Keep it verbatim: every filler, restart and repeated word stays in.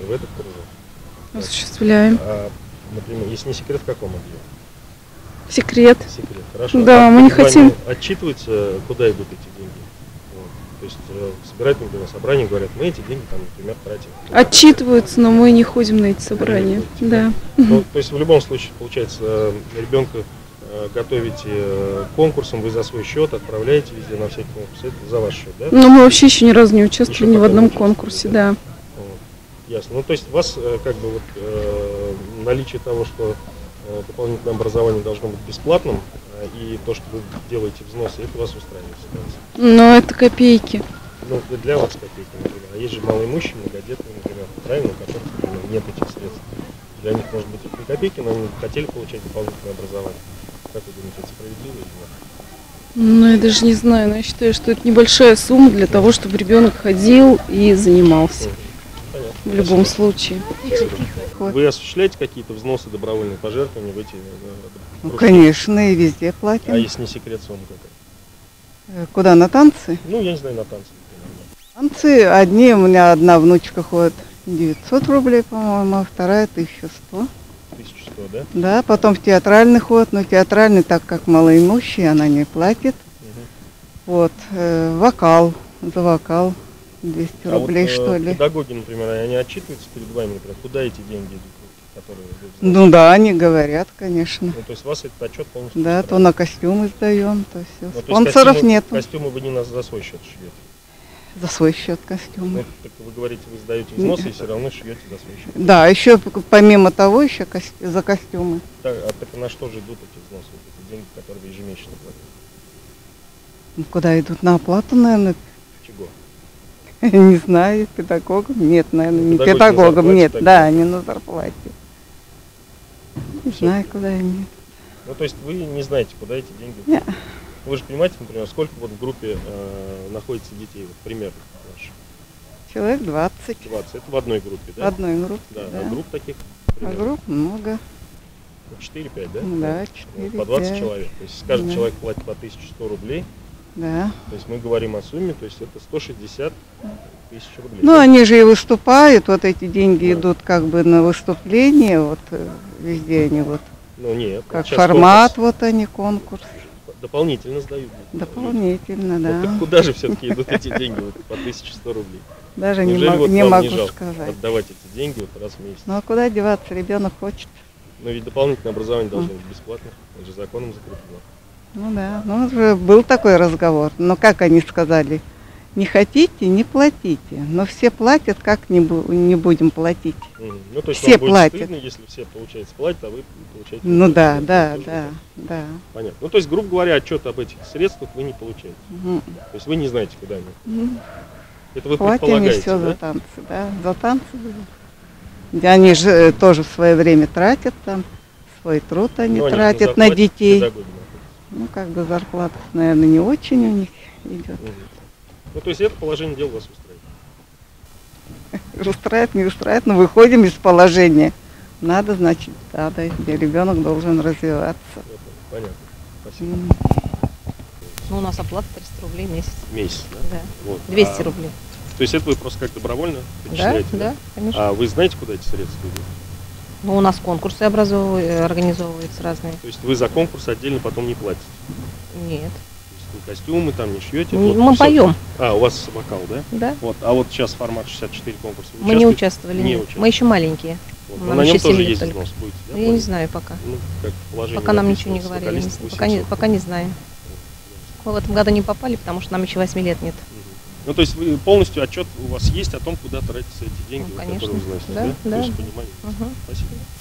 в этот кружок? Осуществляем. А, например, если не секрет, в каком объеме? Секрет. Секрет, хорошо. Да, а мы не хотим. Отчитываются, куда идут эти деньги? Вот. То есть э, собирают, например, собрание, говорят, мы эти деньги, там, например, тратим. Отчитываются, но мы не ходим на эти собрания. Ходите, да. Ну, то есть в любом случае, получается, ребенка готовите конкурсом, вы за свой счет отправляете везде на всякие конкурсы, это за ваш счет, да? Но мы вообще еще ни разу не участвовали Еще ни в одном не конкурсе, да. да. Вот. Ясно. Ну, то есть у вас как бы вот э, наличие того, что э, дополнительное образование должно быть бесплатным, э, и то, что вы делаете взносы, это вас устраивает ситуация? Но это копейки. Ну, для вас копейки, например. А есть же малоимущие, многодетные, например, правильно, у которых, например, нет этих средств. Для них, может быть, это не копейки, но они хотели получать дополнительное образование. Как вы думаете, это справедливо или нет? Ну, я даже не знаю, но я считаю, что это небольшая сумма для того, чтобы ребенок ходил и занимался. Понятно. В любом Спасибо. случае. Вы осуществляете какие-то взносы, добровольные пожертвования в эти? Ну, конечно, и везде платим. А если не секрет, сумма какая? Куда, на танцы? Ну, я не знаю, на танцы. Танцы одни, у меня одна внучка ходит девятьсот рублей, по-моему, а вторая тысяча сто. тысяча сто, да? Да, потом в театральный ход, но театральный, так как малоимущий, она не платит. Угу. Вот, э, вокал, за вокал двести а рублей, вот, что э, ли. Педагоги, например, они отчитываются перед вами, например, куда эти деньги идут, которые вы Ну да, они говорят, конечно. Ну, то есть вас этот отчет полностью Да, то на костюмы сдаем, то все. Ну, Спонсоров костюмы, нету. Костюмы вы не на, за свой счет шьете? За свой счет костюмы. Ну, так вы говорите, вы сдаете взносы и все равно шьете за свой счет. Да, еще помимо того, еще ко- за костюмы. Так, а так на что же идут эти взносы, вот эти деньги, которые вы ежемесячно платите? Ну, куда идут? На оплату, наверное. Чего? Не знаю, педагогам? Нет, наверное, не Педагоги на педагогам, зарплате нет, так да, нет? они на зарплате. Не Всё. знаю, куда они. Ну, то есть вы не знаете, куда эти деньги? Не. Вы же понимаете, например, сколько вот в группе э, находится детей, вот, примерно ваших? Человек двадцать. двадцать. Это в одной группе, В да? одной группе, Да, да. а групп таких А примерно групп много. четыре-пять, да? Да, Вот, четыре, по двадцать пять. человек. То есть каждый Да. человек платит по тысяче сто рублей. Да. То есть мы говорим о сумме, то есть это сто шестьдесят тысяч рублей. Ну, да? они же и выступают, вот эти деньги Да. идут как бы на выступление, вот э, везде они вот. Ну нет. Как сейчас формат, конкурс. вот они, конкурс. Дополнительно сдают. Дополнительно, да. Вот так куда же все-таки идут эти деньги вот, по тысяче сто рублей? Даже не, Неужели мог- вот не вам могу не жалко сказать. отдавать эти деньги вот раз в месяц? Ну а куда деваться, ребенок хочет. Но ведь дополнительное образование должно быть бесплатно, это же законом закреплено. Ну да, ну уже был такой разговор. Но как они сказали, не хотите, не платите. Но все платят, как не, бу- не будем платить. Мгм. Ну, то есть Все вам будет платят. стыдно, если все, получается, платят, а вы получаете... Ну не да, платите. да, Это тоже да, так. да. Понятно. Ну, то есть, грубо говоря, отчет об этих средствах вы не получаете. Мгм. То есть вы не знаете, куда они. Мгм. Это вы Платим и предполагаете, все да? за танцы, да, за танцы. Да. Они же э, тоже в свое время тратят там, свой труд они Ну, они же тратят на зарплате детей. педагоги находятся. Ну, как бы зарплата, наверное, не очень у них идет. Мгм. Ну, то есть это положение дел вас устраивает. Устраивает, не устраивает, но выходим из положения. Надо, значит, надо, и ребенок должен развиваться. Я понял. Понятно. Спасибо. М. Ну, у нас оплата триста рублей в месяц. Месяц, да? Да. Вот. двести А, рублей. То есть это вы просто как добровольно Да, перечисляете, да, конечно. А вы знаете, куда эти средства идут? Ну, у нас конкурсы образовывают, организовываются разные. То есть вы за конкурс отдельно потом не платите? Нет. То есть вы костюмы там не шьете? Мы, вот мы всё- поем, А, у вас вокал, да? да? Вот. А вот сейчас формат шестьдесят четыре конкурса. Вы Мы не участвуете? участвовали. Не нет. участвовали. Мы еще маленькие. Вот. нам Но на нем еще тоже семь лет есть только. взнос будете, да? Я не платить? знаю пока. Ну, как положение Пока нам написано, ничего не с говорили. не вокалистом знаю. Пока, не, восемьсот. пока не знаем. Мы в этом году не попали, потому что нам еще восьми лет нет. Мгм. Ну, то есть вы полностью отчет у вас есть о том, куда тратятся эти деньги, Ну, вот, конечно. которые вы знаете, Да, да? да. То есть понимание. Угу. Спасибо.